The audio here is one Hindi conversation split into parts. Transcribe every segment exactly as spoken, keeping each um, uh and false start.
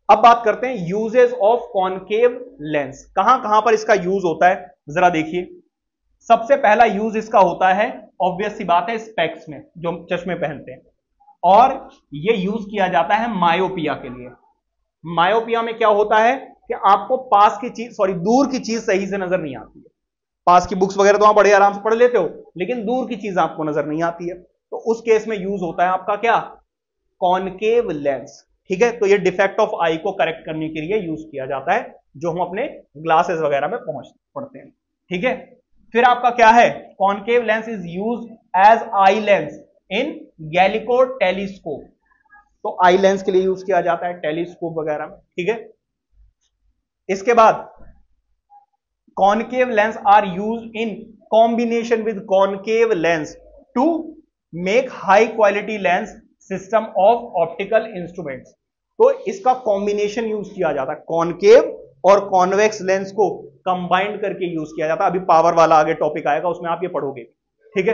अब बात करते हैं यूजेस ऑफ कॉनकेव लेंस, कहां कहां पर इसका यूज होता है जरा देखिए। सबसे पहला यूज इसका होता है ऑब्वियस सी बात है स्पेक्स में, जो चश्मे पहनते हैं, और यह यूज किया जाता है मायोपिया के लिए। मायोपिया में क्या होता है कि आपको पास की चीज सॉरी दूर की चीज सही से नजर नहीं आती है। पास की बुक्स वगैरह तो आप बड़े आराम से पढ़ लेते हो, लेकिन दूर की चीज आपको नजर नहीं आती है, तो उस केस में यूज होता है आपका क्या, कॉनकेव लेंस। ठीक है, तो ये डिफेक्ट ऑफ आई को करेक्ट करने के लिए यूज किया जाता है, जो हम अपने ग्लासेस वगैरह में पहुंच पढ़ते हैं। ठीक है, फिर आपका क्या है, concave lens is use as eye lens in Galileo telescope, तो आई लेंस के लिए यूज किया जाता है टेलीस्कोप वगैरह में। ठीक है, इसके बाद concave lens are use in combination with concave lens to make high quality lens system of optical instruments, तो इसका कॉम्बिनेशन यूज किया जाता है, कॉनकेव और कॉन्वेक्स लेंस को कंबाइंड करके यूज किया जाता है। अभी पावर वाला आगे टॉपिक आएगा, उसमें आप ये पढ़ोगे। ठीक है,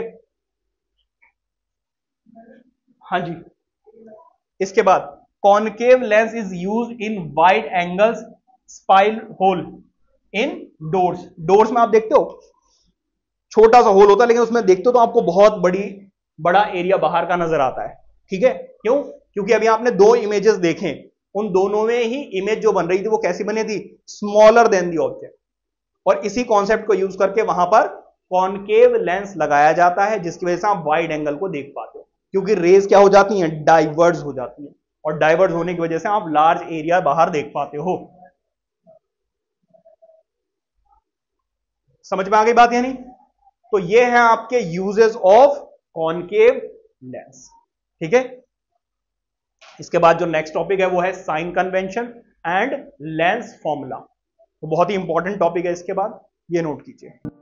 हाँ जी। इसके बाद concave lens is use in wide angles spy hole in doors, doors में आप देखते हो छोटा सा होल होता है, लेकिन उसमें देखते हो तो आपको बहुत बड़ी बड़ा एरिया बाहर का नजर आता है। ठीक है, क्यों, क्योंकि अभी आपने दो इमेजेस देखे, उन दोनों में ही इमेज जो बन रही थी वो कैसी बनी थी, स्मॉलर देन दी ऑब्जेक्ट, और इसी कॉन्सेप्ट को यूज करके वहां पर कॉनकेव लेंस लगाया जाता है, जिसकी वजह से आप वाइड एंगल को देख पाते हो, क्योंकि रेज क्या हो जाती हैं, डाइवर्ज हो जाती हैं, और डाइवर्ज होने की वजह से आप लार्ज एरिया बाहर देख पाते हो। समझ में आ गई बात? यानी तो ये है आपके यूजेस ऑफ कॉनकेव लेंस। ठीक है, इसके बाद जो नेक्स्ट टॉपिक है वो है sign convention and lens formula, तो बहुत ही इंपॉर्टेंट टॉपिक है, इसके बाद ये नोट कीजिए।